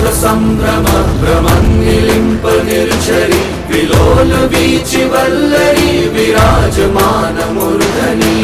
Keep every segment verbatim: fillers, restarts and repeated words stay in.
संभ्रम भ्रमन्निलिम्प निर्झरि विलोल वीचि वल्लरी विराजमान मूर्धनि।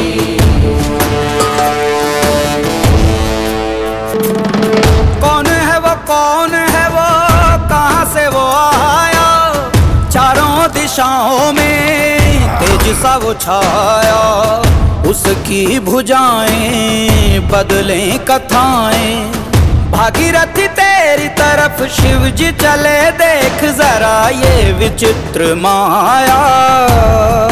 कौन है वो कौन है वो कहाँ से वो आया, चारों दिशाओं में तेज सा वो छाया। उसकी भुजाएं बदलें कथाएं, भागीरथी तेरी तरफ शिव जी चले, देख जरा ये विचित्र माया।